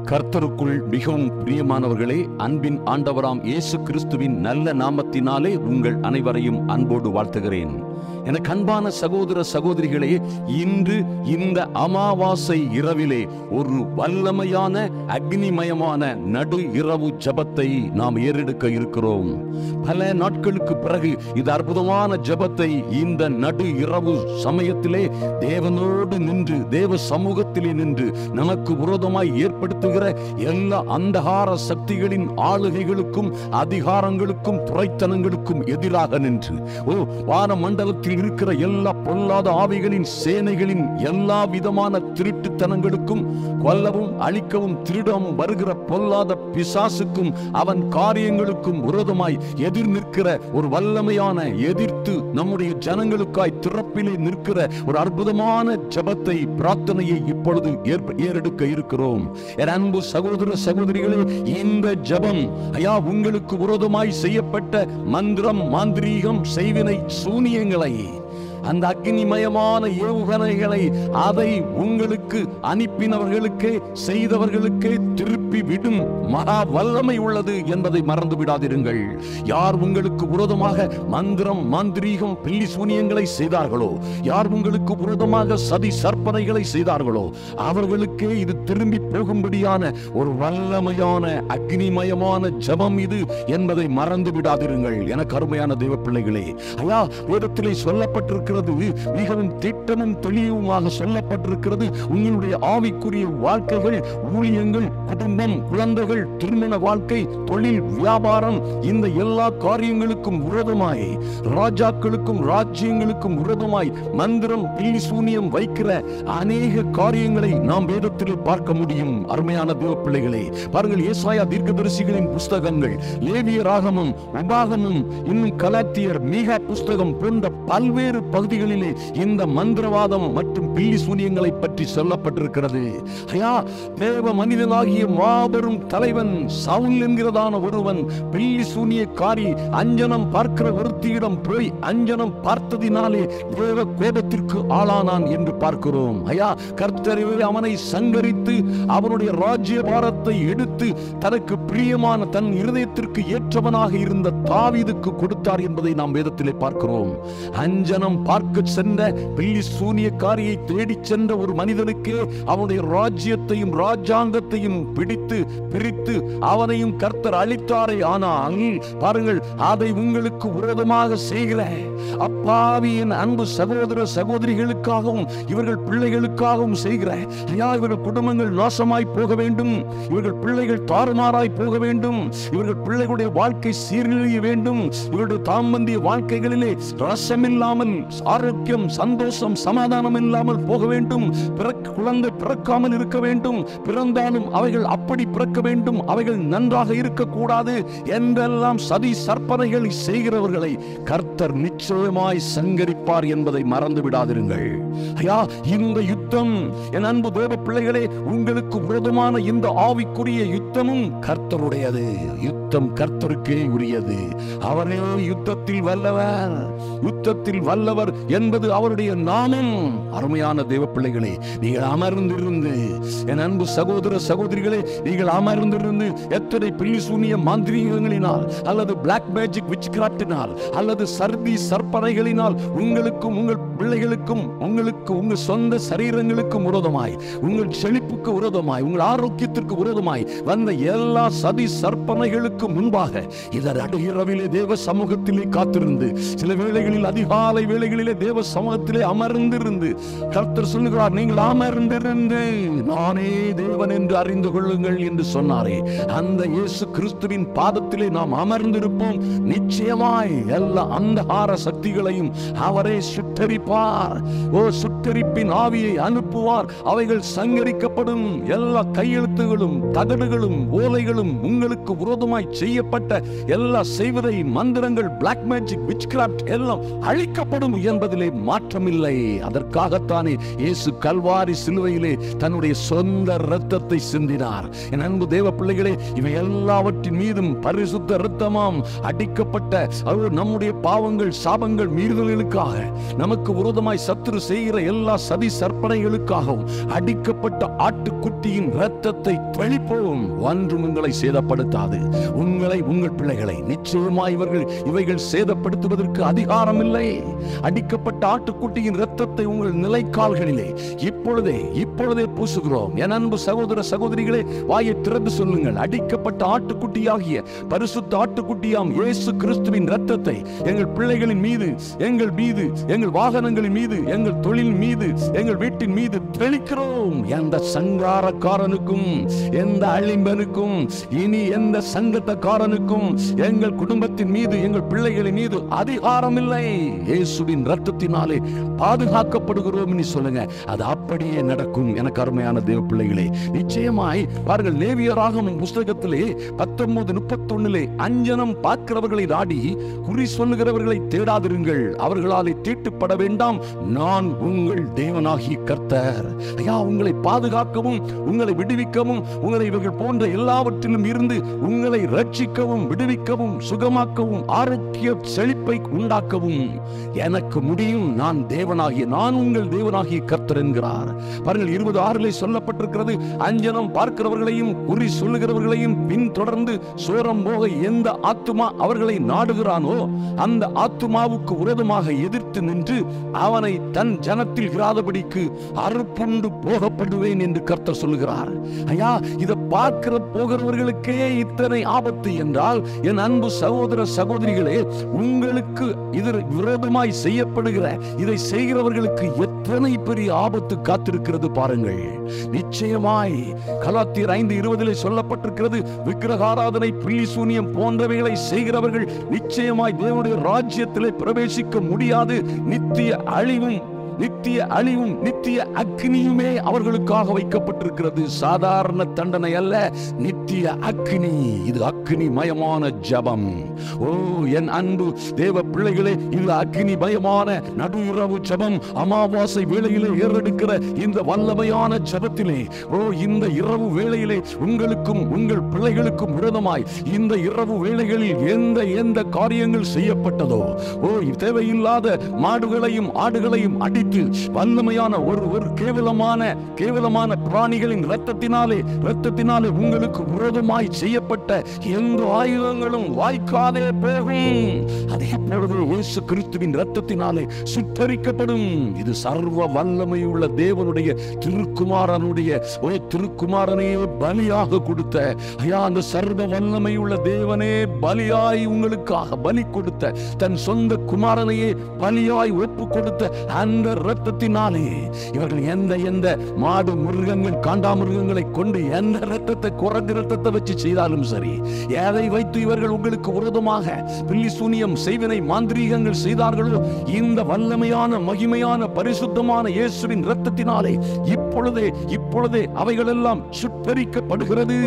கர்த்தருக்குள் மிகவும் பிரியமானவர்களே, அன்பின் ஆண்டவராம் இயேசு கிறிஸ்துவின் நல்ல நாமத்தினாலே உங்கள் அனைவரையும் அன்போடு வாழ்த்துகிறேன். எனக்கு அன்பான சகோதர சகோதரிகளே, இன்று இந்த அமாவாசை இரவிலே ஒரு வல்லமையான அக்னிமயமான நடு இரவு ஜபத்தை நாம் ஏறெடுக்க இருக்கிறோம். பல நாட்களுக்கு பிறகு இந்த அற்புதமான ஜபத்தை இந்த நடு இரவு சமயத்திலே தேவனோடு நின்று, தேவ சமூகத்திலே நின்று நமக்கு விரோதமாய் ஏற்படுத்துகிற எல்லா அந்தகார சக்திகளின் ஆளுகைகளுக்கும் அதிகாரங்களுக்கும் துரைத்தனங்களுக்கும் எதிராக நின்று, வான மண்டலத்தில் இருக்கிற எல்லா பொல்லாத ஆவிகளின் சேனைகளின் எல்லா விதமான திருட்டுத்தனங்களுக்கும், கொல்லவும் அழிக்கவும் திருடவும் வருகிற பொல்லாத பிசாசுக்கும் அவன் காரியங்களுக்கும் விரோதமாய் எதிர் நிற்கிற ஒரு வல்லமையான, எதிர்த்து நம்முடைய ஜனங்களுக்காய் திறப்பிலே நிற்கிற ஒரு அற்புதமான ஜபத்தை, பிரார்த்தனையை இப்பொழுது ஏறெடுக்க இருக்கிறோம். என் அன்பு சகோதர சகோதரிகளே, இந்த ஜபம் உங்களுக்கு விரோதமாய் செய்யப்பட்ட மந்திரம், மாந்திரீகம், செய்வினை, சூனியங்களை, அந்த அக்னிமயமான ஏவுகணைகளை அதை உங்களுக்கு அனுப்பினவர்களுக்கே, செய்தவர்களுக்கே திருப்பி விடும் மகா வல்லமை உள்ளது என்பதை மறந்து விடாதிருங்கள். யார் உங்களுக்கு விரோதமாக மந்திரம், மாந்திரீகம், பில்லி சூனியங்களை செய்தார்களோ, யார் உங்களுக்கு விரோதமாக சதி சற்பனைகளை செய்தார்களோ, அவர்களுக்கே இது திரும்பி போகும்படியான ஒரு வல்லமையான அக்னிமயமான ஜபம் இது என்பதை மறந்து விடாதிருங்கள். எனக்கு அருமையான தெய்வ பிள்ளைகளே, வேதத்திலே சொல்லப்பட்டிருக்கிற மிகவும் திட்டமும் தெளிவுமாக சொல்லப்பட்டிருக்கிறது. உங்களுடைய ஆவிக்குரிய வாழ்க்கைகள், ஊழியங்கள், குடும்பம், குழந்தைகள், திருமண வாழ்க்கை, தொழில், வியாபாரம், இந்த எல்லா காரியங்களுக்கும் விரோதமாய், ராஜாக்களுக்கும் ராஜ்யங்களுக்கும் விரோதமாய் மந்திரம், பில்லி சூனியம் வைக்கிற அநேக காரியங்களை நாம் வேதத்தில் பார்க்க முடியும். அருமையான தேவ பிள்ளைகளே, பாருங்கள், ஏசாயா தீர்க்கதரிசிகளின் புஸ்தகங்கள், லேவியராகமம், உபாகமம், இன்னும் கலாத்தியர், மீகா புஸ்தகம் போன்ற பல்வேறு பகுதிகளிலே இந்த மந்திரவாதம் மற்றும் பில்லி சூனியங்களை பற்றி சொல்லப்பட்டிருக்கிறது. தேவ மனிதனாகிய மாபெரும் தலைவன் சவுல் என்கிறதான ஒருவன் பில்லி சூனியக்காரி அஞ்சனம் பார்க்கிற ஒருத்தியிடம் போய் அஞ்சனம் பார்த்ததினாலே தேவ கோபத்திற்கு ஆளானான் என்று பார்க்கிறோம். கர்த்தர் அவனை சங்கரித்து அவனுடைய ராஜ்ய பாரத்தை எடுத்து தனக்கு பிரியமான, தன் இருதயத்திற்கு ஏற்றவனாக இருந்த தாவீதுக்கு கொடுத்தார் என்பதை நாம் வேதத்திலே பார்க்கிறோம். அஞ்சனம் பார்க்க சென்ற பில்லி சூனியக்காரியை தேடி சென்ற ஒரு மனிதனுக்கே அவனுடைய ராஜ்யத்தையும் ராஜாங்கத்தையும் பிரித்து அவனையும் கர்த்தர் அளித்தாரே. ஆனால் பாருங்கள், அதை உங்களுக்கு விரோதமாக செய்கிற அப்பாவியின் அன்பு சகோதர சகோதரிகளுக்காகவும் இவர்கள் பிள்ளைகளுக்காகவும் செய்கிற, இவர்கள் குடும்பங்கள் நாசமாய் போக வேண்டும், இவர்கள் பிள்ளைகள் தாறுமாறாய் போக வேண்டும், இவர்கள் பிள்ளைகளுடைய வாழ்க்கை சீரழிய வேண்டும், இவருடைய தாம்பந்திய வாழ்க்கைகளிலே ரசமில்லாமல், ஆரோக்கியம், சந்தோஷம், சமாதானம் இல்லாமல் போக வேண்டும், குழந்தை பிறக்காமல் இருக்க வேண்டும், பிறந்தாலும் அவைகள் அப்படி பிறக்க வேண்டும், அவைகள் நன்றாக இருக்கக்கூடாது என்றெல்லாம் சதி சற்பனைகள் செய்கிறவர்களை கர்த்தர் நிச்சயமாய் சங்கரிப்பார் என்பதை மறந்து விடாதிருங்கள். இந்த யுத்தம், என் அன்பு தேவ பிள்ளைகளே, உங்களுக்கு விரோதமான இந்த ஆவிக்குரிய யுத்தமும் கர்த்தருடையது. யுத்தம் கர்த்தருக்கே உரியது. அவரே யுத்தத்தில் வல்லவர். யுத்தத்தில் வல்லவர் என்பது அவருடைய நாமம். அருமையான தேவ பிள்ளைகளே, நீங்கள் அமர்ந்திருந்து, என் அன்பு சகோதர சகோதரிகளே, நீங்கள் அமர்ந்திருந்து எத்தனை பில்லி சூனிய மாந்திரீகங்களினால் அல்லது பிளாக் மேஜிக், விட்ச்கிராஃப்டினால் அல்லது சர்தி சற்பனைகளினால் உங்களுக்கும் உங்கள் பிள்ளைகளுக்கும் உங்கள் சொந்த சரீரங்களுக்கும் விரோதமாய், உங்கள் செழிப்புக்கு விரோதமாய், உங்கள் ஆரோக்கியத்திற்கு விரோதமாய் வந்த எல்லா சதி சற்பனைகளுக்கு முன்பாக இதர் அடுகிறவிலே தேவ சமூகத்திலே காத்திருந்து, சில வேளைகளில் அதிகாலை வேளைகளிலே தேவ சமூகத்திலே அமர்ந்திருந்து கர்த்தர் சொல்லுகிறார், நீங்கள் அமர்ந்திருந்து நானே தேவன் என்று அறிந்து கொள்ளுங்கள் என்று சொன்னாரே. அந்த இயேசு கிறிஸ்துவின் பாதத்திலே நாம் அமர்ந்திருப்போம். நிச்சயமாய் எல்லா அந்தகார சக்திகளையும் அவரே சுட்டரிப்பார். சுட்டரிப்பின் ஆவியை அனுப்புவார். அவைகள் சங்கரிக்கப்படும். எல்லா கையெழுத்துகளும், தகடுகளும், ஓலைகளும், உங்களுக்கு விரோதமாய் செய்யப்பட்ட எல்லா செய்வதை, மந்திரங்கள், பிளாக் மேஜிக், விட்ச்கிராஃப்ட் எல்லாம் அழிக்கப்படும் என்பதிலே மாற்றமில்லை. அதற்காகத்தானே இயேசு கல்வாரி சிலுவையிலே தன்னுடைய சொந்த இரத்தத்தை சிந்தினார். என் அன்பு தேவ பிள்ளைகளே, இவை எல்லாவற்றின் மீதும் பரிசுத்த இரத்தமாம் அடிக்கப்பட்ட நம்முடைய பாவங்கள், சாபங்கள், மீறுதல்களுக்காக, நமக்கு விரோதமாய் சத்துரு செய்கிற எல்லா சதி சற்பனைகளுக்காகவும் அடிக்கப்பட்ட ஆட்டுக்குட்டியின் இரத்தத்தை தெளிப்போம். ஒன்றும் உங்களை சேதப்படுத்தாது. உங்களை, உங்கள் பிள்ளைகளை நிச்சயமாய் இவைகள் சேதப்படுத்துவதற்கு அதிகாரம் இல்லை. அடிக்கப்பட்ட ஆட்டுக்குட்டியின் இரத்தத்தை உங்கள் நிலைக்கால்களிலே இப்பொழுதே பூசுகிறோம். என் அன்பு சகோதர சகோதரிகளே, வாயை திறந்து சொல்லுங்கள். அடிக்கப்பட்ட ஆட்டுக்குட்டியாகிய பரிசுத்த ஆட்டுக்குட்டியாம் இயேசு கிறிஸ்துவின் இரத்தத்தை எங்கள் பிள்ளைகளின் மீது, எங்கள் வாகனங்களின் மீது, எங்கள் தொழில் மீது, எங்கள் வீட்டின் மீது தெளிக்கிறோம். எந்த சங்காரக்காரனுக்கும், எந்த அழிம்பனுக்கும், இனி எந்த சங்கத்தக்காரனுக்கும் எங்கள் குடும்பத்தின் மீது, எங்கள் பிள்ளைகளின் மீது அதிகாரம் இல்லை. இயேசுவின் இரத்தத்தினாலே பாதுகாக்கப்படுகிறோம் என்று சொல்லுங்க. அது அப்படியே நடக்கும். எனக்கு அருமையான தேவ பிள்ளைகளே, நிச்சயமாய் பாருங்கள், லேவியராகமம் புஸ்தகத்திலே 19:31 அஞ்சனம் பார்க்கிறவர்களை நாடி குறி சொல்லுகிறவர்களை தேடாதிருங்கள், அவர்களாலே தீட்டுப்பட வேண்டாம், நான் உங்கள் தேவனாகிய கர்த்தர். ஐயா, உங்களை பாதுகாக்கவும், உங்களை விடுவிக்கவும், உங்களை இவர்கள் போன்ற எல்லாவற்றிலும் இருந்து உங்களை ரட்சிக்கவும், விடுவிக்கவும், சுகமாக்கவும், ஆரோக்கிய செழிப்பை உண்டாக்கவும் எனக்கு முடியும். நான் உங்கள் தேவனாகிய கர்த்தர் என்கிறார். பாருங்கள், 20:6 சொல்லப்பட்டிருக்கிறது, அஞ்சனம் பார்க்கிறவர்களையும் குறி சொல்லுகிறவர்களையும் பின்தொடர்ந்து சோரம் போக எந்த ஆத்துமா அவர்களை நாடுகிறானோ அந்த ஆத்துமாவுக்கு விரோதமாக எதிர்த்து நின்று அவனை தன் ஜனத்தில் இராதபடிக்கு அறுப்புண்டு போகப்படுவேன் என்று கர்த்தர் சொல்லுகிறார். ஐயா, இதை பார்க்கிற போகிறவர்களுக்கே இத்தனை ஆபத்து என்றால், என் அன்பு சகோதர சகோதரிகளே, உங்களுக்கு இது விரோதமாய் செய்யப்படுகிற இதை செய்கிறவர்களுக்கு எத்தனை பெரிய ஆபத்து காத்திருக்கிறது பாருங்கள். நிச்சயமாய் கலாத்தியர் 5:20 சொல்லப்பட்டிருக்கிறது, விக்கிரகாராதனை, பில்லி சூனியம் போன்றவைகளை செய்கிறவர்கள் நிச்சயமாய் தேவனுடைய ராஜ்யத்திலே பிரவேசிக்க முடியாது. நித்திய அழிவும் நித்திய அக்னியுமே அவர்களுக்காக வைக்கப்பட்டிருக்கிறது. சாதாரண தண்டனை அல்ல, நித்திய அக்னி. இது அக்னி மயமான ஜபம். ஓ என் அன்பு தேவ பிள்ளைகளே, இது அக்னி மயமான நடு இரவு ஜபம். அமாவாசை வேளையிலே ஏறெடுக்கிற இந்த வல்லமையான ஜபத்திலே, ஓ இந்த இரவு வேளையிலே உங்களுக்கும் உங்கள் பிள்ளைகளுக்கும் விரோதமாய் இந்த இரவு வேளைகளில் எந்த காரியங்கள் செய்யப்பட்டதோ, ஓ தேவையில்லாத மாடுகளையும் ஆடுகளையும் அடித்து வல்லமையான ஒரு கேவலமான பிராணிகளின் இரத்தத்தினாலே உங்களுக்கு விரோதமாய் செய்யப்பட்ட எந்த ஆயுதங்களும் வாய்க்காதே போகும். அதே பொழுது இயேசு கிறிஸ்துவின் இரத்தத்தினாலே சுட்டரிக்கப்படும். இது சர்வ வல்லமையுள்ள தேவனுடைய திருக்குமாரனையே பலியாக கொடுத்த, ஐயா, அந்த சர்வ வல்லமையுள்ள தேவனே பலியாய் உங்களுக்காக பலி கொடுத்த, தன் சொந்த குமாரனையே பலியாய் ஒப்பு கொடுத்த அந்த இரத்தத்தினாலே இவர்கள் எந்த மாடு மிருகங்கள், காண்டாமிருகங்களை கொண்டு எந்த இரத்தத்தை, குரங்கு இரத்தத்தை வச்சு செய்தாலும் சரி, எதை வைத்து இவர்கள் உங்களுக்கு விரோதமாக பில்லி சூனியம், செய்வினை, மாந்திரீகங்கள் செய்தார்களோ, இந்த வல்லமையான மகிமையான பரிசுத்தமான இயேசுவின் இரத்தத்தினாலே இப்பொழுதே அவைகள் எல்லாம் சுட்டரிக்கப்படுகிறது.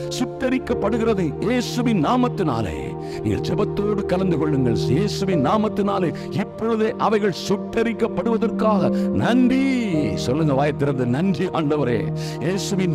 இயேசுவின் நாமத்தினாலே நீங்கள் ஜெபத்தோடு கலந்து கொள்ளுங்கள். இயேசுவின் நாமத்தினாலே இப்பொழுதே அவைகள் சுட்டரிக்கப்படுவதற்காக நன்றி சொல்லுங்க. வாய் திறந்து நன்றி ஆண்டவரே, இயேசுவின்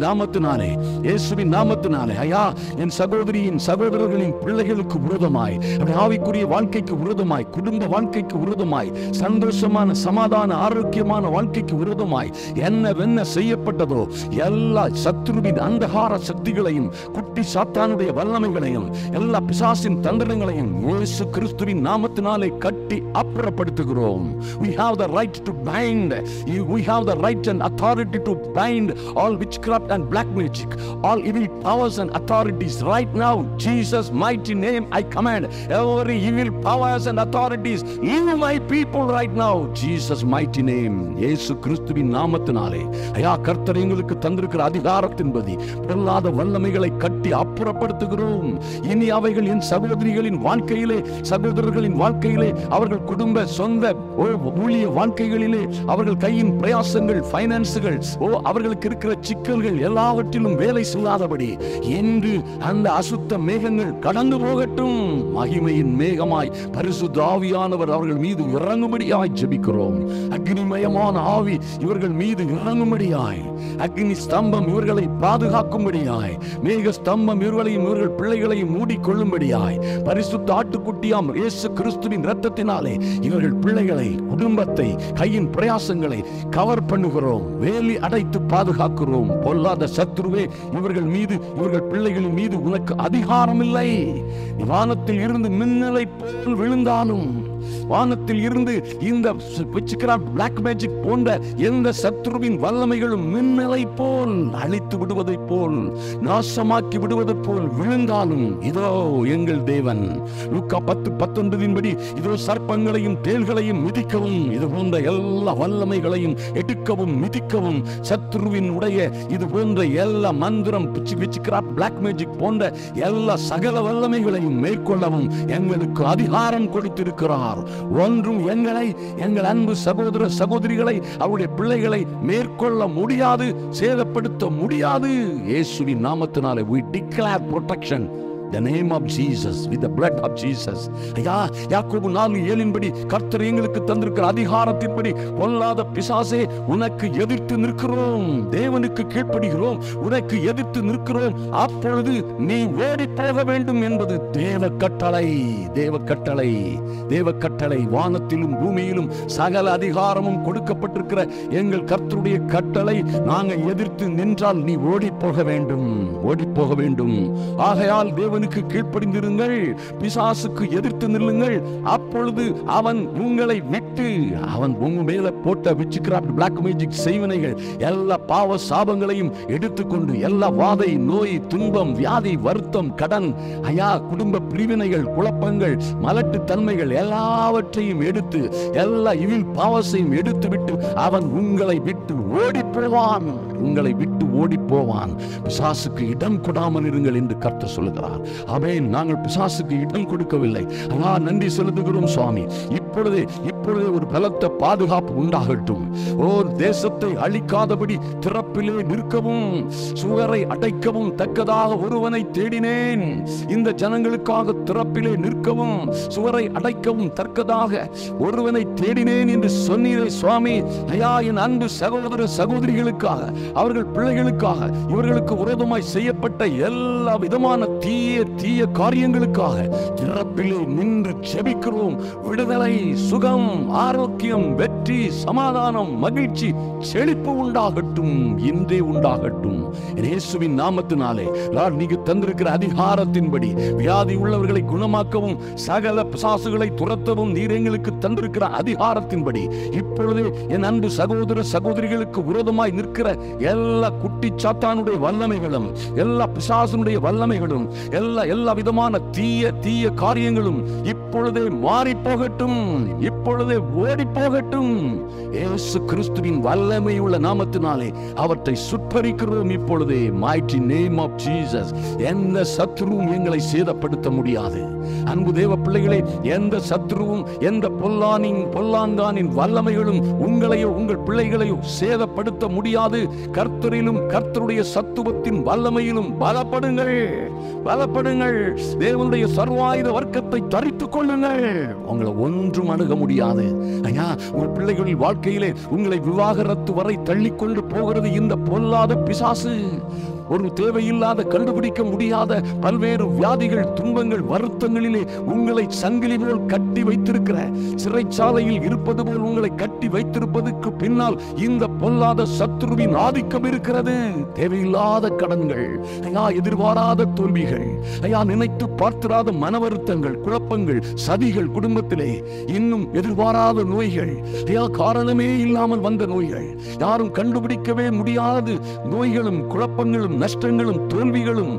நாமத்தினாலே ஐயா, என் சகோதரர்களின் பிள்ளைகளுக்கு விரோதமாய், ஆவிக்குரிய வாழ்க்கைக்கு விரோதமாய், குடும்ப வாழ்க்கைக்கு விரோதமாய், சந்தோஷமான சமாதான ஆரோக்கியமான வாழ்க்கைக்கு விரோதமாய் என்னவென்ன செய்யப்பட்டதோ எல்லா சத்துருவின் அந்தகார சக்திகளையும், குட்டி சாத்தானுடைய வல்லமைகளையும், எல்லா பிசாசின் தந்திரங்களையும் இயேசு கிறிஸ்துவின் நாமத்தினாலே கட்டி அப்புறப்படுத்துகிறோம். We have the right to bind. We have the right and authority to bind all witchcraft and black magic, all evil powers and authorities. Right now, Jesus' mighty name, I command every evil powers and authorities, leave my people right now. Jesus' mighty name. இயேசு கிறிஸ்துவின் நாமத்தினாலே ஐயா, கர்த்தர் எங்களுக்கு தந்திருக்கிற அதிகாரத்தின்படி பொல்லாத வல்லமைகளை கட்டி அப்புறப்படுத்துகிறோம். இனி அவைகள் என் சகோதரர்களின் வாழ்க்கையிலே அவர்கள் குடும்ப சொந்த ஊழிய வாழ்க்கைகளிலே அவர்கள் கையின் பிரயாசங்கள், பைனான்ஸுகள், அவர்களுக்கு இருக்கிற சிக்கல்கள் எல்லாவற்றிலும் வேலை செய்யாதபடி இன்று அந்த அசுத்த மேகங்கள் கடந்து போகட்டும். மகிமையின் மேகமாய் பரிசுத்த ஆவியானவர் அவர்கள் மீது இறங்கும்படியாய் ஜெபிக்கிறோம். அக்னிமயமான ஆவி இவர்கள் மீது இறங்கும்படியாய், அக்னி ஸ்தம்பம் இவர்களை பாதுகாக்கும்படியாய், மேக ஸ்தம்பம் இவர்களையும் இவர்கள் பிள்ளைகளையும் மூடிக்கொள்ளும்படியாய் பரிசுத்த ஆட்டுக்குட்டியாம் இயேசு கிறிஸ்துவின் இரத்தத்தினாலே இவர்கள் பிள்ளைகளை, குடும்பத்தை, கையின் பிரயாசங்களை கவர் பண்ணுகிறோம், வேலி அடைத்து பாதுகாக்கிறோம். பொல்லாத சத்துருவே, இவர்கள் மீது, இவர்கள் பிள்ளைகளின் மீது உனக்கு அதிகாரம் இல்லை. வானத்தில் இருந்து மின்னலை போல் விழுந்தாலும், வானத்தில் இருந்து இந்த witchcraft, black magic போன்ற எந்த சத்துருவின் வல்லமைகளும் மின்னலை போல் அழித்து விடுவதை போல், நாசமாக்கி விடுவதை போல் விழுந்தாலும், இதோ எங்கள் தேவன் லூக்கா 10:19 படி இதோ சர்ப்பங்களையும் தேள்களையும் மிதிக்கவும், இது போன்ற எல்லா வல்லமைகளையும் எடுக்கவும் மிதிக்கவும், சத்துருவின் உடைய இது போன்ற எல்லா மந்திரம், witchcraft, black magic போன்ற எல்லா சகல வல்லமைகளையும் மேற்கொள்ளவும் எங்களுக்கு அதிகாரம் கொடுத்திருக்கிறார். ஒன்றும் எங்களை, எங்கள் அன்பு சகோதர சகோதரிகளை, அவருடைய பிள்ளைகளை மேற்கொள்ள முடியாது, சேதப்படுத்த முடியாது. இயேசுவின் நாமத்தினாலே we declare protection, the name of Jesus, with the blood of Jesus. ஐயா, யாக்கோபு 4:7 படி கர்த்தர் எங்களுக்கு தந்திருக்கிற அதிகாரத்தின்படி பொல்லாத பிசாசே உனக்கு எதிர்த்து நிற்கிறோம், தேவனுக்கு கீழ்ப்படுகிறோம், உனக்கு எதிர்த்து நிற்கிறோம், அப்பொழுது நீ ஓடி போக வேண்டும் என்பது தேவ கட்டளை. தேவ கட்டளை, தேவ கட்டளை. வானத்திலும் பூமியிலும் சகல அதிகாரமும் கொடுக்கப்பட்டிருக்கிற எங்கள் கர்த்தருடைய கட்டளை. நாங்கள் எதிர்த்து நின்றால் நீ ஓடி போக வேண்டும், ஓடி போக வேண்டும். ஆகையால் தேவன் கீழ்ப்படிந்திருங்கள், பிசாசுக்கு எதிர்த்து நில்லுங்கள், அப்பொழுது அவன் உங்களை விட்டு, அவன் உங்க மேல போட்ட witchcraft, black magic செய்வினைகள் எல்லா பாவ சாபங்களையும் எடுத்துக்கொண்டு, எல்லா வாதை, நோய், துன்பம், வியாதி, வருத்தம், கடன், ஐயா, குடும்ப பிரிவினைகள், குழப்பங்கள், மலட்டு தன்மைகள் எல்லாவற்றையும் எடுத்து, எல்லா இவில் பாவத்தையும் எடுத்து விட்டு அவன் உங்களை விட்டு ஓடி போவான், உங்களை விட்டு ஓடி போவான். பிசாசுக்கு இடம் கொடாமல் இருங்கள் என்று கர்த்தர் சொல்லுகிறார். ஆமென். நாங்கள் பிசாசுக்கு இடம் கொடுக்கவில்லை. நன்றி செலுத்துகிறோம் சுவாமி. இப்பொழுதே ஒரு பலத்த பாதுகாப்பு உண்டாகட்டும். தேசத்தை அழிக்காதபடி திறப்பிலே நிற்கவும், சுவரை அடைக்கவும் தக்கதாக ஒருவனை தேடினேன். இந்த ஜனங்களுக்காக திறப்பிலே நிற்கவும், சுவரை அடைக்கவும் தக்கதாக ஒருவனை தேடினேன் என்று சொன்னீரே சுவாமி. ஐயா, என் அன்பு சகோதர சகோதரிகளுக்காக, அவர்கள் பிள்ளைகளுக்காக, இவர்களுக்கு விரோதமாய் செய்யப்பட்ட எல்லா விதமான தீய காரியங்களுக்காக திறப்பிலே நின்று ஜெபிக்கிறோம். விடுதலை, சுகம், ஆரோக்கியம், வெற்றி, சமாதானம், மகிழ்ச்சி, செழிப்பு உண்டாகட்டும், இன்றே உண்டாகட்டும். இயேசுவின் நாமத்தினாலே நீங்க தந்திருக்கிற அதிகாரத்தின்படி வியாதி உள்ளவர்களை குணமாக்கவும், சகல பிசாசுகளை துரத்தவும் நீர் எங்களுக்கு தந்திருக்கிற அதிகாரத்தின்படி இப்பொழுதே என் அன்பு சகோதர சகோதரிகளுக்கு விரோதமாய் நிற்கிற எல்லா குட்டி சாத்தானுடைய வல்லமைகளும், எல்லா பிசாசுடைய வல்லமைகளும், எல்லா விதமான தீய காரியங்களும் இப்பொழுதே மாறி போகட்டும், இப்பொழுதே ஓடி போகட்டும். இயேசு கிறிஸ்துவின் வல்லமை உள்ள நாமத்தினாலே அவற்றை சுற்பரிக்கிறோம் இப்பொழுதே. mighty name of Jesus. எந்த சத்துருவும் எங்களை சேதப்படுத்த முடியாது. அன்பு தேவ பிள்ளைகளே, எந்த சத்துருவும், எந்த பொல்லாங்கானின் வல்லமைகளும் உங்களையோ உங்கள் பிள்ளைகளையோ சேதப்படுத்த முடியாது. கர்த்தரிலும் கர்த்தருடைய சத்துவத்தின் வல்லமையிலும் பலப்படுங்கள், பலப்படுங்கள். தேவனுடைய சர்வாயுத வர்க்கத்தை தரித்துக் கொள்ளுங்கள். உங்களை ஒன்றும் அணுக முடியாது. ஐயா, உங்கள் பிள்ளைகளின் வாழ்க்கையிலே உங்களை விவாகரத்து வரை தள்ளிக்கொண்டு போகிறது இந்த பொல்லாத பிசாசு. ஒரு தேவையில்லாத, கண்டுபிடிக்க முடியாத பல்வேறு வியாதிகள், துன்பங்கள், வருத்தங்களிலே உங்களை சங்கிலி போல் கட்டி வைத்திருக்கிற, சிறைச்சாலையில் இருப்பது போல் உங்களை கட்டி வைத்திருப்பதற்கு பின்னால் இந்த பொல்லாத சத்துருவின் ஆதிக்கம் இருக்கிறது. தேவையில்லாத கடன்கள், ஐயா, எதிர்பாராத தோல்விகள், ஐயா, நினைத்து பார்த்திராத மன வருத்தங்கள், குழப்பங்கள், சதிகள், குடும்பத்திலே இன்னும் எதிர்பாராத நோய்கள், ஐயா, காரணமே இல்லாமல் வந்த நோய்கள், யாரும் கண்டுபிடிக்கவே முடியாத நோய்களும் குழப்பங்களும் நஷ்டங்களும் தோல்விகளும்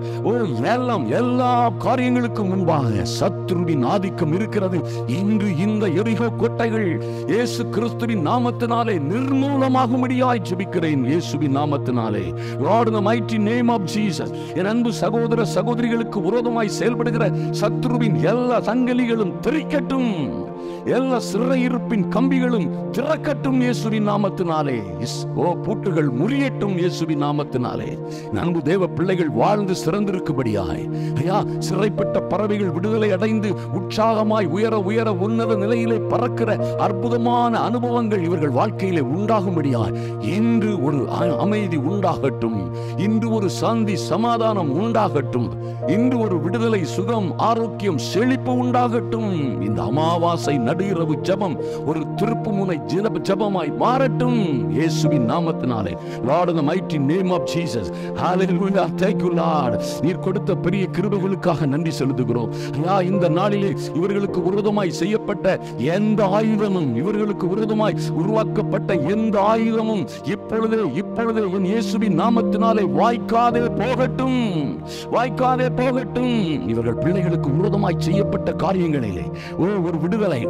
எல்லா காரியங்களுக்கும் முன்பாக சத்துருவின் ஆதிக்கம் இருக்கிறது. இன்று இந்த எரிகோ கோட்டைகள் இயேசு கிறிஸ்துவின் நாமத்தினாலே நிர்மூலமாகும்படியாய் ஜெபிக்கிறேன். இயேசுவின் நாமத்தினாலே, Lord, in the mighty name of Jesus. என் அன்பு சகோதர சகோதரிகளுக்கு விரோதமாய் செயல்படுகிற சத்துருவின் எல்லா சங்கிலிகளும் திரிக்கட்டும், எல்லா சிறையிருப்பின் கம்பிகளும் திறக்கட்டும் இயேசுவின் நாமத்தினாலே. பூட்டுகள் முறியட்டும் இயேசுவின் நாமத்தினாலே. அன்பு தேவ பிள்ளைகள் வாழ்ந்து சிறந்திருக்கும்படியாய், ஐயா, சிறைப்பட்ட பறவைகள் விடுதலை அடைந்து உற்சாகமாய் உயர உயர உன்னத நிலையிலே பறக்கிற அற்புதமான அனுபவங்கள் இவர்கள் வாழ்க்கையிலே உண்டாகும்படியாய் இன்று ஒரு அமைதி உண்டாகட்டும், இன்று ஒரு சாந்தி சமாதானம் உண்டாகட்டும், இன்று ஒரு விடுதலை, சுகம், ஆரோக்கியம், செழிப்பு உண்டாகட்டும். இந்த அமாவாசை நடுஇரவு ஜெபம் ஒரு திருப்பு முனை ஜெபமாய் மாறட்டும் இயேசுவின் நாமத்தினாலே. Lord, in the mighty name of Jesus. Hallelujah. Thank you, Lord. நீர் கொடுத்த பெரிய கிருபைகளுக்காக நன்றி செலுத்துகிறோம். ஐயா, இந்த நாளிலே இவர்களுக்கு விரோதமாய் செய்யப்பட்ட எந்த ஆயுதமும், இவர்களுக்கு விரோதமாய் உருவாக்கப்பட்ட எந்த ஆயுதமும் இப்பொழுதே என் இயேசுவின் நாமத்தினாலே வாய்க்காதே போகட்டும், வாய்க்காதே போகட்டும். இவர்கள் பிள்ளைகளுக்கு விரோதமாய் செய்யப்பட்ட காரியங்களிலே ஒரு விடுதலை,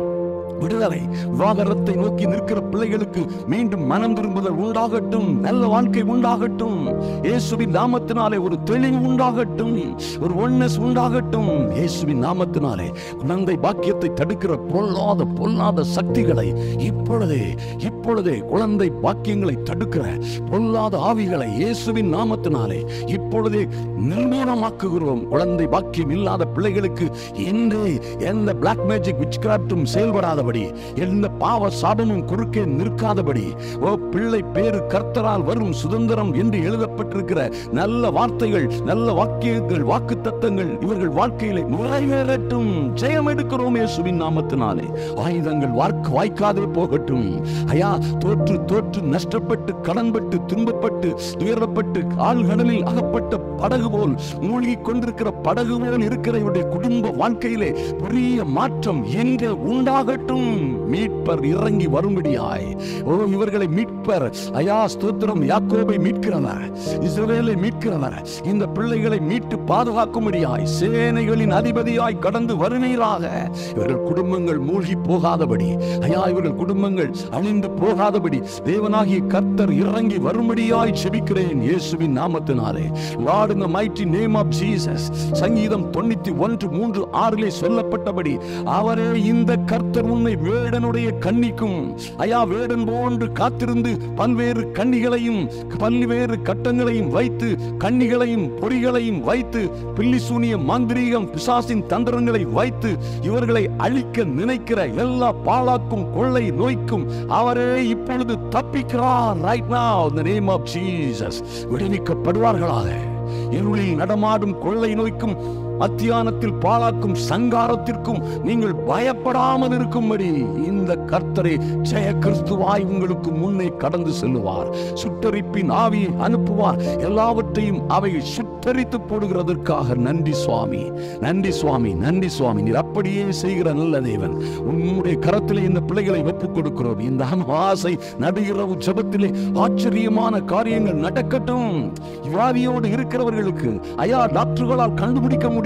விவாகரத்தை நோக்கி நிற்கிற பிள்ளைகளுக்கு மீண்டும் மனம் திரும்புதல் உண்டாகட்டும், நல்ல வாழ்க்கை உண்டாகட்டும் இயேசுவின் நாமத்தினாலே. ஒரு தெளிவு உண்டாகட்டும், ஒரு ஒன்னஸ் உண்டாகட்டும் இயேசுவின் நாமத்தினாலே. குழந்தை பாக்கியத்தை தடுக்கிற பொல்லாத சக்திகளை இப்பொழுதே குழந்தை பாக்கியங்களை தடுக்கிற பொல்லாத ஆவிகளை இயேசுவின் நாமத்தினாலே இப்பொழுதே நிர்மூலமாக்குகிறோம். குழந்தை பாக்கியம் இல்லாத பிள்ளைகளுக்கு இன்றே எந்த பிளாக் மேஜிக் விட்ச்கிராஃப்டும் செயல்படாதபடி, எந்த பாவ சாபமும் குறுக்கே நிற்காதபடி, பிள்ளை பேரு கர்த்தரால் வரும் சுதந்திரம் என்று எழுதப்பட்டிருக்கிற நல்ல வார்த்தைகள், நல்ல வாக்கியங்கள், வாக்கு தத்தங்கள் இவர்கள் வாழ்க்கையிலே நிறைவேறட்டும். ஜெயம் எடுக்கிறோம் இயேசுவின் நாமத்தினாலே. ஆயுதங்கள் வாய்க்காதே போகட்டும். ஐயா, தோற்று நஷ்டப்பட்டு கடன்பட்டு துன்பப்பட்டு துயரப்பட்டு ஆழ்கடலில் அகப்பட்ட படகு போல் மூழ்கி கொண்டிருக்கிற படகு போல் இருக்கிற இவருடைய குடும்ப வாழ்க்கையிலே பெரிய மாற்றம் எங்கே உண்டாகட்டும். மீட்பர் இறங்கி வரும்படியாய் இவர்களை மீட்பர். ஐயா, ஸ்தோத்திரம். யாக்கோபை மீட்கிறவர், இஸ்ரவேலை மீட்கிறவர், இந்த பிள்ளைகளை மீட்டு பாதுகாக்கும்படியாய் சேனைகளின் அதிபதியாய் கடந்து வருவீராக. இவர்கள் குடும்பங்கள் மூழ்கி போகாதபடி, ஐயா, இவர்கள் குடும்பங்கள் அழிந்து போகாதபடி தேவனாகிய கர்த்தர் இறங்கி வரும்படியாய் செபிக்கிறேன் இயேசுவின் நாமத்தினாலே. Lord, in the mighty name of Jesus. சங்கீதம் 91:3-6 சொல்லப்பட்டபடி, அவரே இந்த கர்த்தர் உன்னை வேடனுடைய கண்ணிக்கும், ஐயா, வேடன் போன்று காத்திருந்து பல்வேறு கண்ணிகளையும் பல்வேறு கட்டங்களையும் வைத்து, கண்ணிகளையும் பொறிகளையும் வைத்து, பில்லிசூனிய மாந்திரீகம் பிசாசின் தந்திரங்களை வைத்து இவர்களை அழிக்க நினைக்கிற எல்லா பாழாக்கும் கொள்ளை நோய்க்கும் அவரே இப்பொழுது தப்பிக்கிறார். Right now, in the name of Jesus. விடுவிக்கப்படுவார்களாக. இருளில் நடமாடும் கொள்ளை நோய்க்கும் மத்தியானத்தில் பாழாக்கும் சங்காரத்திற்கும் நீங்கள் பயப்படாமல் இருக்கும்படி இந்த கர்த்தரே ஜெய கிறிஸ்துவாய் உங்களுக்கு முன்னே கடந்து செல்லுவார். சுட்டரிப்பின் ஆவியை அனுப்புவார். எல்லாவற்றையும் அவை சுட்டரித்து போடுகிறதற்காக நன்றி சுவாமி, நன்றி சுவாமி, நன்றி சுவாமி. நீர் அப்படியே செய்கிற நல்ல தேவன். உன்னுடைய கரத்திலே இந்த பிள்ளைகளை ஒப்புக் கொடுக்கிறோம். இந்த ஆசை நடுஇரவு ஜெபத்திலே ஆச்சரியமான காரியங்கள் நடக்கட்டும். வியாதியோடு இருக்கிறவர்களுக்கு, ஐயா, டாக்டர்களால் கண்டுபிடிக்க முடியாத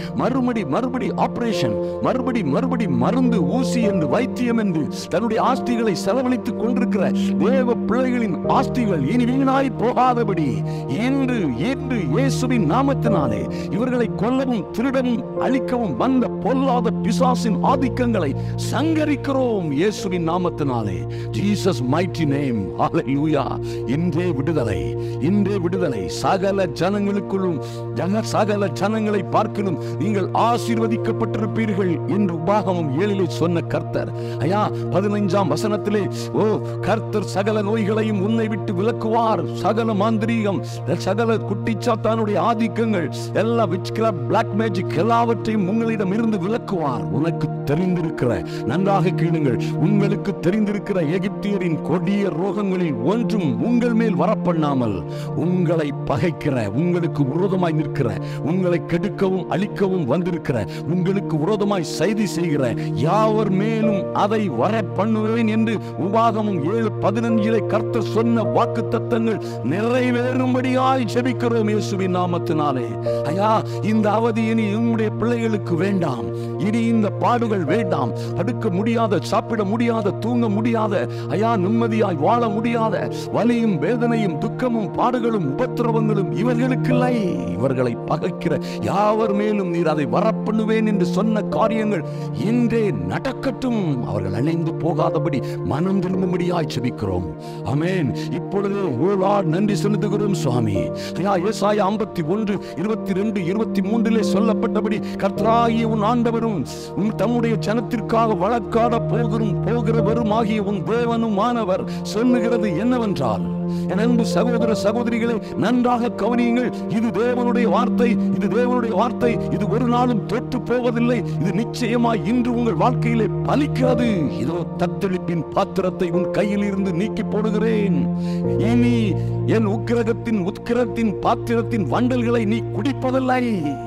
மறுபடி ஆபரேஷன், மறுபடி மருந்து, ஊசி என்று, வைத்தியம் என்று தன்னுடைய ஆஸ்திகளை செலவழித்துக் கொண்டிருக்கிற தேவ பிள்ளைகளின் ஆஸ்திகள் இனி வீணாய் போகாதபடி என்று இயேசுவின் நாமத்தினாலே இவர்களை கொல்லவும் திருடவும் அழிக்கவும் வந்த பொல்லாத பிசாசின் ஆதிக்கங்களை சங்கரிக்கிறோம் இயேசுவின் நாமத்தினாலே. Jesus mighty name. ஹல்லேலூயா. இன்றே விடுதலை. சகல ஜனங்களுக்குள்ளும் சகல ஜனங்களை பார்க்கணும் நீங்கள் ஆசீர்வதிக்கப்பட்டிருப்பீர்கள் என்று உபாகமம் 7 சொன்ன கர்த்தர், ஐயா, 15ஆம் வசனத்திலே, கர்த்தர் சகல நோய்களையும் உன்னை விட்டு விலக்குவார். சகல மாந்திரீகம், சகல குட்டிச்சாத்தானுடைய ஆதிக்கங்கள், எல்லா விட்ச்கிராஃப்ட், பிளாக் மேஜிக் எல்லாவற்றையும் உங்களிடம் இருந்து விலக்குவார். உனக்கு தெரிந்திருக்கிற, நன்றாக கேளுங்கள், உங்களுக்கு தெரிந்திருக்கிற எகிப்தியரின் கொடிய ரோகங்களில் ஒன்றும் உங்கள் மேல் வரப்பண்ணாமல் உங்களை பகைக்கிற, உங்களுக்கு விரோதமாய் நிற்கிற, உங்களை கெடுக்கவும் அழிக்கவும் வந்திருக்கிற, உங்களுக்கு விரோதமாய் செய்தி செய்கிற யாவர் மேலும் அதை வர பண்ணுவேன் என்று உபாகமம் 7:15 கர்த்தர் சொன்ன வாக்கு தத்தங்கள் நிறைவேறும்படியாய் ஜெபிக்கிறோம் இயேசுவின் நாமத்தினாலே. ஐயா, இந்த அவதி இனி உங்களுடைய பிள்ளைகளுக்கு வேண்டாம். இனி இந்த பாடுகள் வேண்டாம். அடுக்க முடியாத, சாப்பிட முடியாத, தூங்க முடியாத, ஐயா நிம்மதியாய் வாழ முடியாத வலியும் வேதனையும் துக்கமும் பாடுகளும் உபத்திரவங்களும் இவர்களுக்கு இல்லை. இவர்களை பகைக்கிற யாவர் மேலும் நீர் அதை வரப்பண்ணுவேன் என்று சொன்ன காரியங்கள் இன்றே நடக்கட்டும். அவர்கள் அழிந்து போகாதபடி மனம் திரும்பும்படியாய் ஜெபிக்கிறோம். ஆமென். இப்பொழுது நன்றி செலுத்துகிறோம் சுவாமி. ஏசாயா 51:22-23 சொல்லப்பட்டபடி கர்த்தராகிய உன் ஆண்டவரும் உன் தம்முடைய ஜனத்திற்காக வழக்காட போகிறவரும் ஆகிய உன் தேவனும் மானவர் சொல்லுகிறது என்னவென்றால், என் அன்பு சகோதர சகோதரிகளை நன்றாக கவனியுங்கள். இது தேவனுடைய வார்த்தை, இது தேவனுடைய வார்த்தை. இது ஒரு நாளும் தொட்டு போவதில்லை. இது நிச்சயமாய் இன்று உங்கள் வாழ்க்கையிலே பலிக்காது. இதோ தத்தளிப்பின் பாத்திரத்தை உன் கையில் இருந்து நீக்கி போடுகிறேன். இனி என் உக்கிரத்தின் பாத்திரத்தின் வண்டல்களை நீ குடிப்பதில்லை.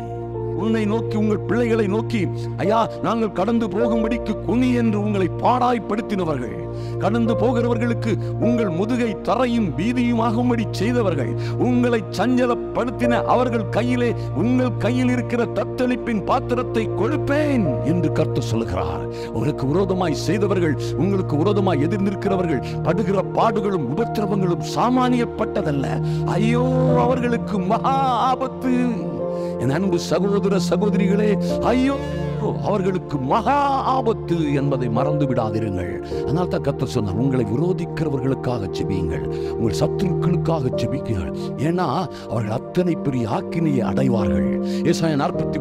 உன்னை நோக்கி, உங்கள் பிள்ளைகளை நோக்கி, ஐயா நாங்கள் கடந்து போகும்படிக்கு குனி என்று உங்களை பாடாய்படுத்தினவர்கள், கடந்து போகிறவர்களுக்கு உங்கள் முதுகை தரையும் வீதியுமாகும்படி செய்தவர்கள், உங்களை சஞ்சலப்படுத்தின அவர்கள் கையிலே உங்கள் கையில் இருக்கிற தத்தளிப்பின் பாத்திரத்தை கொடுப்பேன் என்று கர்த்தர் சொல்கிறார். உங்களுக்கு விரோதமாய் செய்தவர்கள், உங்களுக்கு விரோதமாய் எதிர்ந்திருக்கிறவர்கள் படுகிற பாடுகளும் உபத்திரவங்களும் சாமானியப்பட்டதல்ல. ஐயோ, அவர்களுக்கு மகா ஆபத்து. என் அன்பு சகோதர சகோதரிகளே, ஐயோ அவர்களுக்கு மகா ஆபத்து என்பதை மறந்து விடாதிருங்கள். அதனால் தான் கர்த்தர் சொன்னார், உங்களை விரோதிக்கிறவர்களுக்காக ஜெபியுங்கள், உங்கள் சத்துருக்களுக்காக ஜெபிக்குங்கள். ஏன்னா அவர்கள் அத்தனை பெரிய ஆக்கினையை அடைவார்கள். ஏசாயா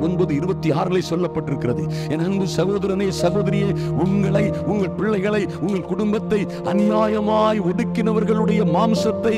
49:26 சொல்லப்பட்டிருக்கிறது. என் அன்பு சகோதரனே சகோதரியே, உங்களை, உங்கள் பிள்ளைகளை, உங்கள் குடும்பத்தை அநியாயமாய் ஒடுக்கினவர்களுடைய மாம்சத்தை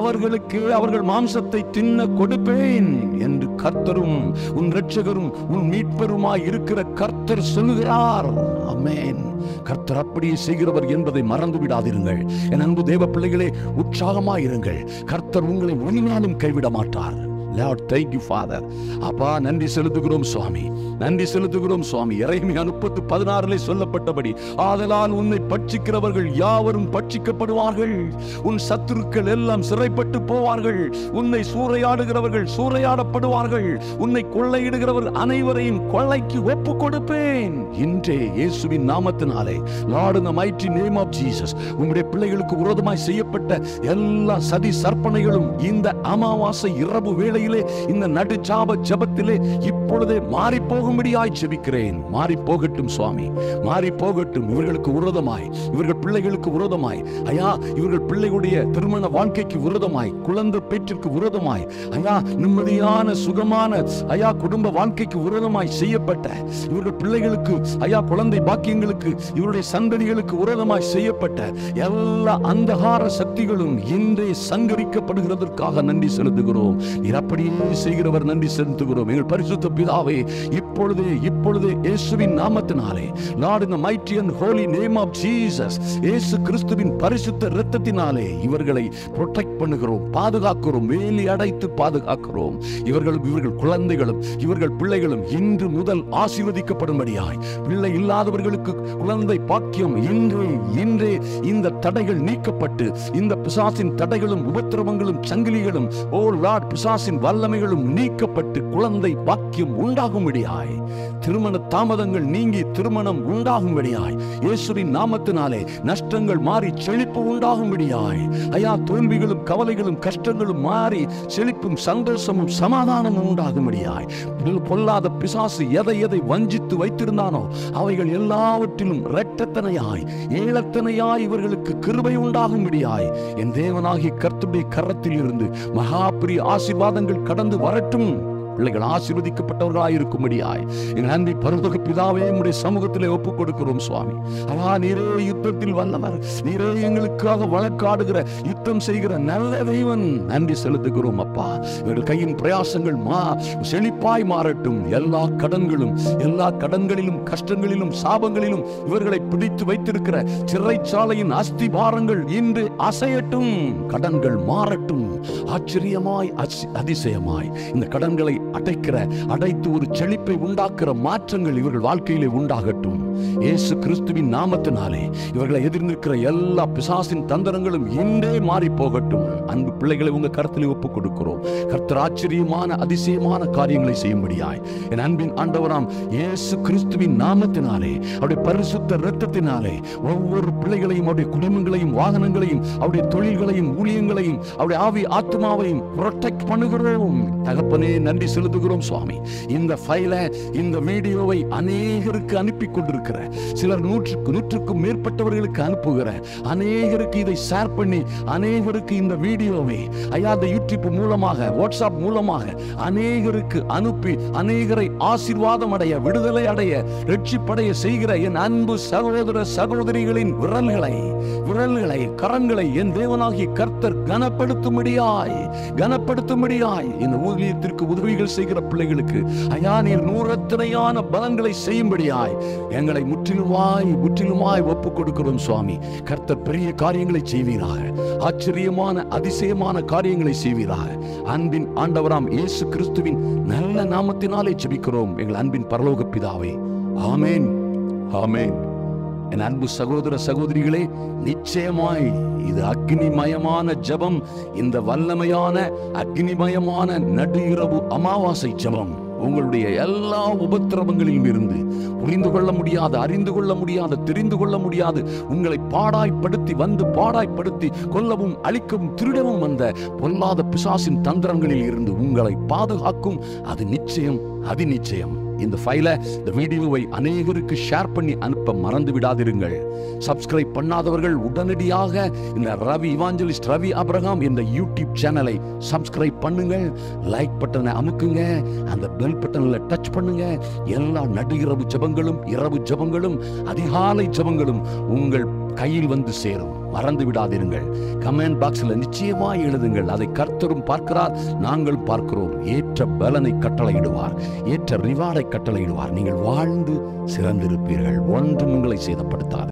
அவர்கள் மாம்சத்தை தின்ன கொடுப்பேன் என்று கர்த்தரும் உன் இரட்சகரும் உன் மீட்பருமாய் இருக்கிற கர்த்தர் சொல்லுகிறார். ஆமென். கர்த்தர் அப்படியே செய்கிறவர் என்பதை மறந்து விடாதிருங்கள். என் அன்பு தேவ பிள்ளைகளே, உற்சாகமாயிருங்கள். கர்த்தர் உங்களை ஒரு நாளும் கைவிட மாட்டார். Lord, thank you, Father. அப்பா நன்றி செலுத்துகிறோம் சுவாமி, நன்றி செலுத்துகிறோம் சுவாமி. எரேமியா 30:16 சொல்லப்பட்டபடி, ஆதலால் உன்னை பட்சிக்கிறவர்கள் யாவரும் பட்சிக்கப்படுவார்கள், உன் சத்துருக்கள் எல்லாம் சிறைப்பட்டு போவார்கள், உன்னை சூறையாடுகிறவர்கள் சூறையாடப்படுவார்கள், உன்னை கொள்ளையிடுகிறவர் அனைவரையும் கொள்ளைக்கு ஒப்பு கொடுப்பேன். இன்றே இயேசுவின் நாமத்தினாலே, Lord, in the mighty name of Jesus, உம்முடைய பிள்ளைகளுக்கு விரோதமாய் செய்யப்பட்ட எல்லா சதி சற்பனைகளும் இந்த அமாவாசை இரவு வேளை இந்த நடுச்சாப ஜபத்திலே இப்பொழுதே மாறி போகும்படியாய் ஜெபிக்கிறேன். மாறி போகட்டும் சுவாமி, மாறி போகட்டும். இவர்களுக்கு விரோதமாய், இவர்கள் பிள்ளைகளுக்கு விரோதமாய், ஐயா இவர்கள் பிள்ளைகளுடைய திருமண வாழ்க்கைக்கு விரோதமாய், குழந்தை பேற்றிற்கு விரோதமாய், ஐயா நிம்மதியான சுகமான ஐயா குடும்ப வாழ்க்கைக்கு விரோதமாய் செய்யப்பட்ட இவர்கள் பிள்ளைகளுக்கு, ஐயா குழந்தை பாக்கியங்களுக்கு, இவருடைய சந்ததிகளுக்கு விரோதமாய் செய்யப்பட்ட எல்லா அந்தகார சக்திகளும் இன்றே சங்கரிக்கப்படுகிறதற்காக நன்றி செலுத்துகிறோம். அப்படியே செய்கிறவர் நன்றி செலுத்துகிறோம். எங்கள் பரிசுத்த பிதாவே, இப்பொழுதே இயேசுவின் நாமத்தினாலே, Lord, in the mighty and holy name of Jesus, இயேசு கிறிஸ்துவின் பரிசுத்த இரத்தத்தினாலே இவர்களை ப்ரொடெக்ட் பண்ணுகிறோம், பாதுகாக்கிறோம், வேலி அடைத்து பாதுகாக்கிறோம். இவர்கள் குழந்தைகளும் இவர்கள் பிள்ளைகளும் இன்று முதல் ஆசீர்வதிக்கப்படும்படியாய், பிள்ளை இல்லாதவர்களுக்கு குழந்தை பாக்கியம் இன்றே இந்த தடைகள் நீக்கப்பட்டு, இந்த பிசாசின் தடைகளும் உபத்திரவங்களும் சங்கிலிகளும், ஓ லார்ட், பிசாசின் வல்லமைகளும் நீக்கப்பட்டு குழந்தை பாக்கியம் உண்டாகும்படியாய், திருமண தாமதங்கள் நீங்கி திருமணம் உண்டாகும்படியாய், இயேசுவின் நாமத்தினாலே நஷ்டங்கள் மாறி செழிப்பு உண்டாகும்படியாய், ஐயா தோல்விகளும் கவலைகளும் கஷ்டங்களும் மாறி செழிப்பும் சந்தோஷமும் சமாதானமும் உண்டாகும்படியாய், பொல்லாத பிசாசு எதை வஞ்சித்து வைத்திருந்தானோ அவைகள் எல்லாவற்றிலும் இரட்டத்தனையாய் ஏழத்தனையாய் இவர்களுக்கு கிருபை உண்டாகும்படியாய், என் தேவனாகிய கர்த்தருடைய கரத்தில் இருந்து மகாபிரிய ஆசீர்வாதங்கள் கடந்து வரட்டும். பிள்ளைகள் ஆசீர்வதிக்கப்பட்டவர்களாயிருக்கும்படியாய் எங்கள் அன்பை பரலோக பிதாவே உம்முடைய சமூகத்திலே ஒப்புக் கொடுக்கிறோம் சுவாமி. அவா நீரே யுத்தத்தில் வல்லவர், நீரே எங்களுக்காக வழக்காடுகிற யுத்தம் செய்கிற நல்ல தெய்வன். நன்றி செலுத்துகிறோம் அப்பா. இவர்கள் கையின் பிரயாசங்கள் செழிப்பாய் மாறட்டும். எல்லா கடன்களிலும் கஷ்டங்களிலும் சாபங்களிலும் இவர்களை பிடித்து வைத்திருக்கிற சிறைச்சாலையின் அஸ்திபாரங்கள் இன்று அசையட்டும். கடன்கள் மாறட்டும். ஆச்சரியமாய் அதிசயமாய் இந்த கடன்களை அடைத்து ஒரு செழிப்பை உண்டாக்குற மாற்றங்கள் இவர்கள் வாழ்க்கையிலே உண்டாகட்டும். இயேசு கிறிஸ்துவின் நாமத்தினாலே இவர்களை எதிர்நிற்கிற எல்லா பிசாசின் தந்திரங்களும் இன்றே மாறி போகட்டும். அன்பு பிள்ளைகளை உங்க கருத்திலே ஒப்புக் கொடுக்கிறோம். கர்த்தர் ஆச்சரியமான அதிசயமான காரியங்களை செய்யும்படியாய் என் அன்பின் ஆண்டவராம் இயேசு கிறிஸ்துவின் நாமத்தினாலே அவருடைய பரிசுத்த இரத்தத்தினாலே ஒவ்வொரு பிள்ளைகளையும் அவருடைய குடும்பங்களையும் வாகனங்களையும் அவருடைய தொழில்களையும் ஊழியங்களையும் அவருடைய ஆவி ஆத்மாவையும் புரொடெக்ட் பண்ணுகிறோம். தகப்பனே நன்றி செலுத்துகிறோம் சுவாமி. இந்த ஃபைலை இந்த வீடியோவை அநேகருக்கு அனுப்பி கொண்டிருக்கிற சிலர் நூற்றுக்கும் மேற்பட்டவர்களுக்கு அனுப்புகிற அநேகருக்கு இதை ஷேர் பண்ணி அநேகருக்கு இந்த வீடியோவை இந்த யூடியூப் மூலமாக வாட்ஸ்அப் மூலமாக அநேகருக்கு அனுப்பி அநேகரை ஆசீர்வாதம் அடைய விடுதலை அடைய ரட்சிப்படைய செய்கிற என் அன்பு சகோதர சகோதரிகளின் விரல்களை கரங்களை என் தேவனாகிய கர்த்தர் கனப்படுத்தும்படியாய் இந்த ஊழியத்திற்கு உதவிகள் செய்கிற பிள்ளைகளுக்கு நீர் நூறத்தனையான பலன்களை செய்யும்படியாய் எங்களை முற்றிலுமாய் ஒப்புக் கொடுக்கிறோம் சுவாமி. கர்த்தர் பெரிய காரியங்களை செய்வீராக. ஆச்சரியமான அதிசயமான காரியங்களை செய்வீராக. அன்பின் ஆண்டவராம் இயேசு கிறிஸ்துவின் நல்ல நாமத்தினாலே ஜெபிக்கிறோம் எங்கள் அன்பின் பரலோக பிதாவே. ஆமென், ஆமென். என் அன்பு சகோதர சகோதரிகளே, நிச்சயமாய் இது அக்னிமயமான ஜெபம். இந்த வல்லமையான அக்னிமயமான நடு இரவு அமாவாசை ஜெபம் உங்களுடைய எல்லா உபத்திரவங்களிலும் இருந்து புரிந்து கொள்ள முடியாது, அறிந்து கொள்ள முடியாது, தெரிந்து கொள்ள முடியாது, உங்களை பாடாய்ப்படுத்தி கொல்லவும் அழிக்கவும் திருடவும் வந்த பொல்லாத பிசாசின் தந்திரங்களில் இருந்து உங்களை பாதுகாக்கும். அது நிச்சயம், அது நிச்சயம். இந்த ஃபைலை, இந்த வீடியோவை அநேகருக்கு ஷேர் பண்ணி அனுப்ப மறந்து விடாதிருங்கள். சப்ஸ்கிரைப் பண்ணாதவர்கள் உடனடியாக இந்த இவாஞ்சலிஸ்ட் ரவி அப்ரஹாம் என்ற யூடியூப் சேனலை சப்ஸ்கிரைப் பண்ணுங்கள். லைக் பட்டனை அமுக்குங்க, அந்த பெல் பட்டனில் டச் பண்ணுங்க. எல்லா இரவு ஜெபங்களும் அதிகாலை ஜெபங்களும் உங்கள் கையில் வந்து சேரும். மறந்து விடாதிருங்கள். கமெண்ட் பாக்ஸில் நிச்சயமாய் எழுதுங்கள். அதை கர்த்தரும் பார்க்கிறார், நாங்கள் பார்க்கிறோம். ஏற்ற பலனை கட்டளையிடுவார், ஏற்ற ரிவார்டை கட்டளையிடுவார். நீங்கள் வாழ்ந்து சிறந்திருப்பீர்கள். ஒன்றும் உங்களை சேதப்படுத்தாது.